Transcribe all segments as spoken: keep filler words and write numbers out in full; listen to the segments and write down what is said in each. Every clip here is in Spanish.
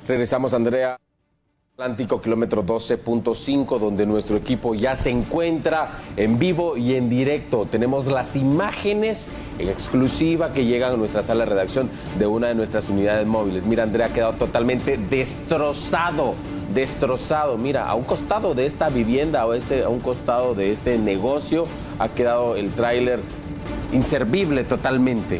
Regresamos, Andrea. Atlántico, kilómetro doce punto cinco, donde nuestro equipo ya se encuentra en vivo y en directo. Tenemos las imágenes en exclusiva que llegan a nuestra sala de redacción de una de nuestras unidades móviles. Mira, Andrea, ha quedado totalmente destrozado, destrozado. Mira, a un costado de esta vivienda o este, a un costado de este negocio ha quedado el tráiler inservible totalmente.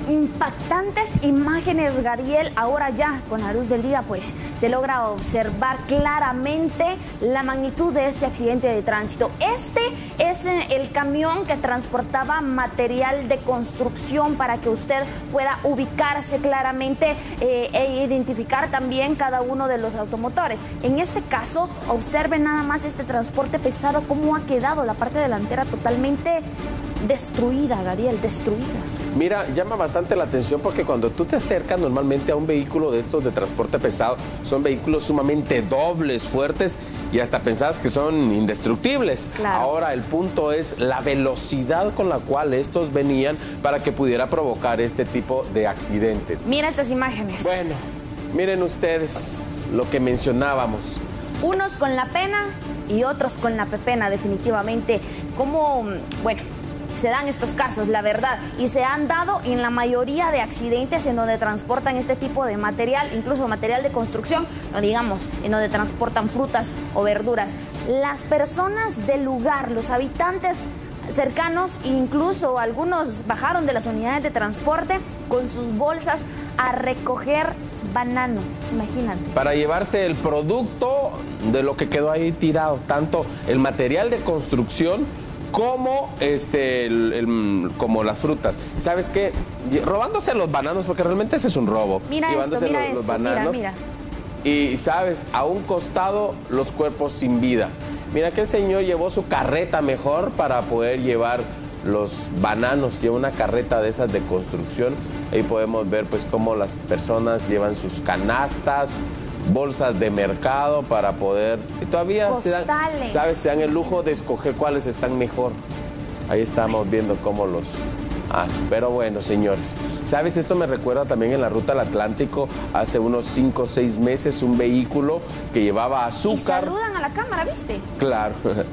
Impactantes imágenes, Gadiel. Ahora ya, con la luz del día, pues se logra observar claramente la magnitud de este accidente de tránsito. Este es el camión que transportaba material de construcción, para que usted pueda ubicarse claramente eh, e identificar también cada uno de los automotores. En este caso, observe nada más este transporte pesado, cómo ha quedado la parte delantera totalmente destruida, Gadiel, destruida. Mira, llama bastante la atención porque cuando tú te acercas normalmente a un vehículo de estos de transporte pesado, son vehículos sumamente dobles, fuertes, y hasta pensabas que son indestructibles. Claro. Ahora el punto es la velocidad con la cual estos venían para que pudiera provocar este tipo de accidentes. Mira estas imágenes. Bueno, miren ustedes lo que mencionábamos. Unos con la pena y otros con la pepena, definitivamente. Como, bueno, se dan estos casos, la verdad, y se han dado en la mayoría de accidentes en donde transportan este tipo de material, incluso material de construcción, no digamos, en donde transportan frutas o verduras. Las personas del lugar, los habitantes cercanos, incluso algunos bajaron de las unidades de transporte con sus bolsas a recoger banano, imagínate. Para llevarse el producto de lo que quedó ahí tirado, tanto el material de construcción como este el, el, como las frutas. ¿Sabes qué? Robándose los bananos, porque realmente ese es un robo. Mira Llevándose esto, mira los, los esto, bananos. mira, mira. Y, ¿sabes? A un costado, los cuerpos sin vida. Mira que el señor llevó su carreta mejor para poder llevar los bananos. Lleva una carreta de esas de construcción. Ahí podemos ver pues cómo las personas llevan sus canastas, bolsas de mercado para poder... Y todavía se dan, ¿sabes? Se dan el lujo de escoger cuáles están mejor. Ahí estamos viendo cómo los hacen. Pero bueno, señores, ¿sabes? Esto me recuerda también en la ruta al Atlántico, hace unos cinco o seis meses, un vehículo que llevaba azúcar. Y saludan a la cámara, ¿viste? Claro.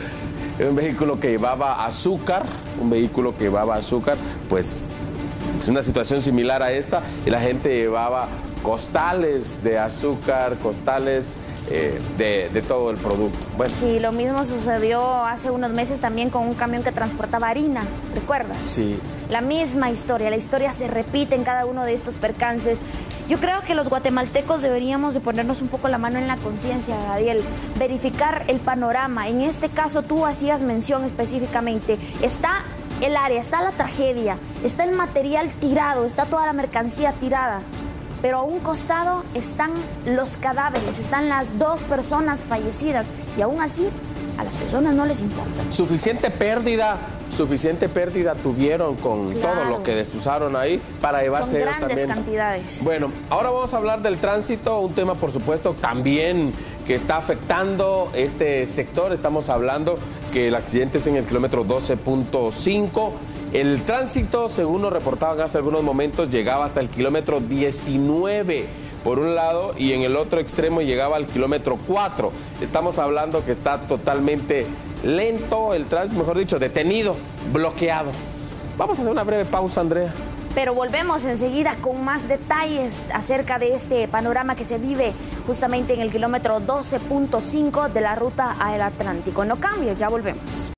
Un vehículo que llevaba azúcar, un vehículo que llevaba azúcar, pues es una situación similar a esta, y la gente llevaba costales de azúcar, costales eh, de, de todo el producto. Bueno. Sí, lo mismo sucedió hace unos meses también con un camión que transportaba harina, ¿recuerdas? Sí. La misma historia, la historia se repite en cada uno de estos percances. Yo creo que los guatemaltecos deberíamos de ponernos un poco la mano en la conciencia, Gadiel, verificar el panorama. En este caso tú hacías mención específicamente, está el área, está la tragedia, está el material tirado, está toda la mercancía tirada, pero a un costado están los cadáveres, están las dos personas fallecidas, y aún así a las personas no les importa. Suficiente pérdida, suficiente pérdida tuvieron con Claro. todo lo que destrozaron ahí para llevarse Son ellos grandes también. cantidades. Bueno, ahora vamos a hablar del tránsito, un tema por supuesto también que está afectando este sector. Estamos hablando que el accidente es en el kilómetro doce punto cinco. El tránsito, según nos reportaban hace algunos momentos, llegaba hasta el kilómetro diecinueve por un lado, y en el otro extremo llegaba al kilómetro cuatro. Estamos hablando que está totalmente lento el tránsito, mejor dicho, detenido, bloqueado. Vamos a hacer una breve pausa, Andrea. Pero volvemos enseguida con más detalles acerca de este panorama que se vive justamente en el kilómetro doce punto cinco de la ruta al Atlántico. No cambies, ya volvemos.